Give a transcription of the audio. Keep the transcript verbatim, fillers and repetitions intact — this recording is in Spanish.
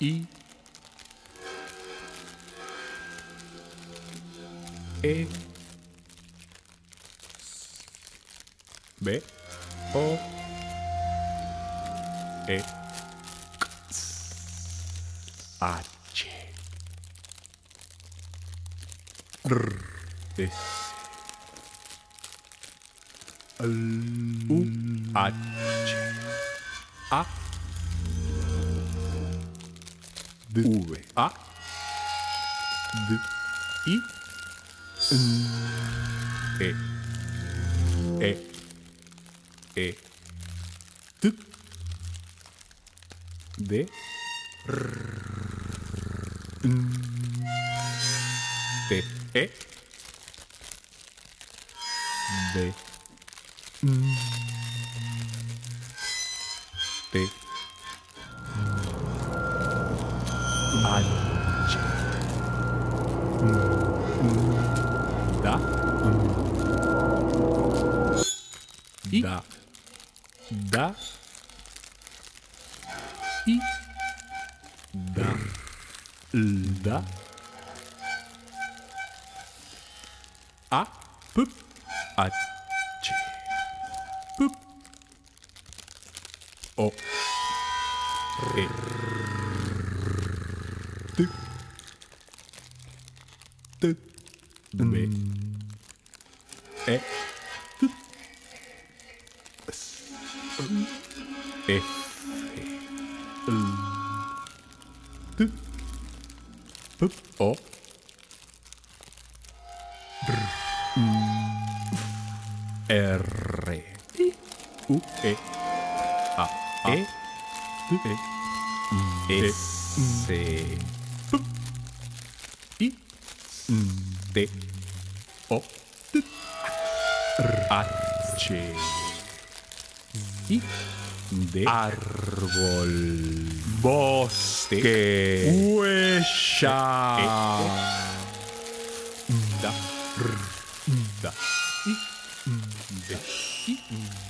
I, E, B, O, E, H, R, S, U, H, A, D, V, A, D, I, E, E, E, T, D, R, T, E, B, T, H, Da, I, Da, Da, I, Da, Da, A, P, H, P, O, E, T, T, B, E, T, S, F, L, T, P, O, R, I, U, E, A, E, T, E, S, P, I, D, O, T, H, I, D, árbol, bosque, huella, da, r, da, I, D, I,